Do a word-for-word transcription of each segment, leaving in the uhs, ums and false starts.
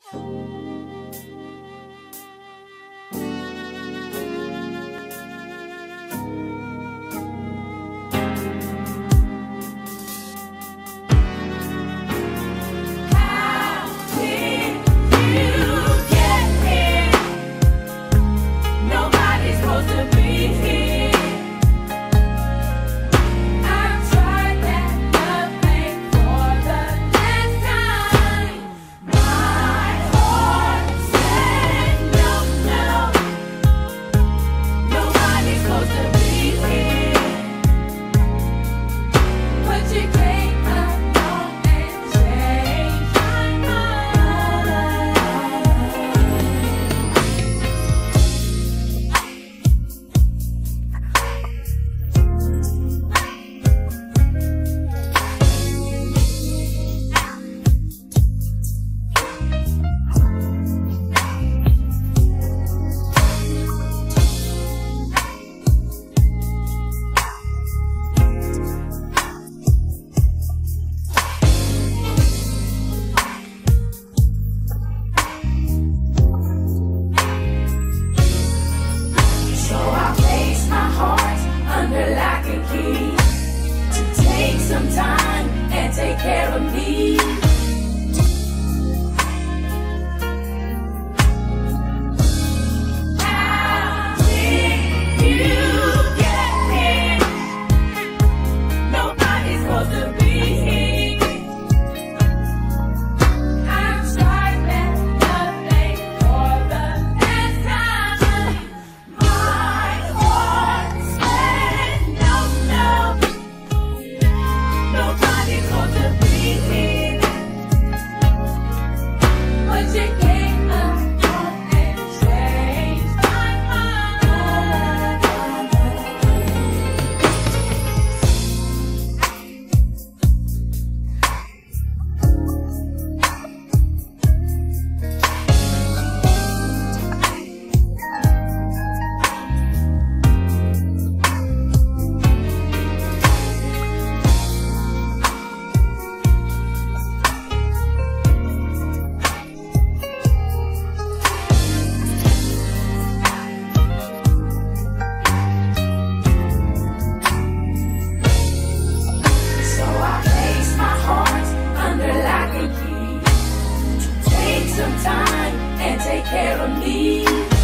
care of me.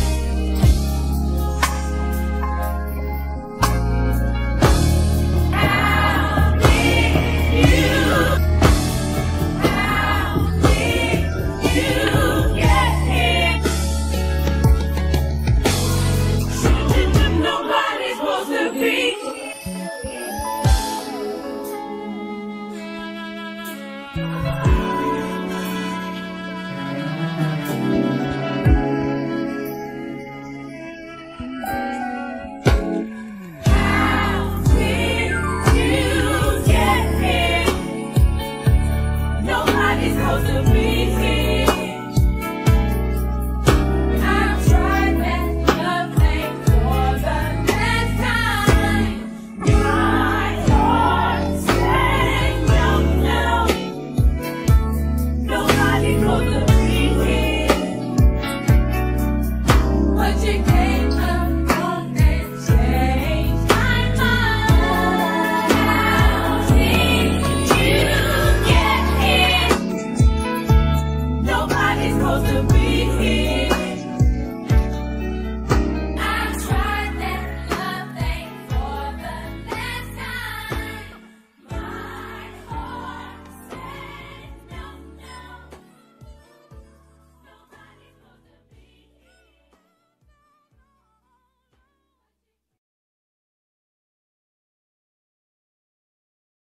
How did you, how did you get here? Nobody's supposed to be. Supposed to be here. I've tried that nothing for the last time. My heart said no, no. Nobody's supposed to be here. But you came along and changed my mind. How did you get here? Nobody's supposed to be here.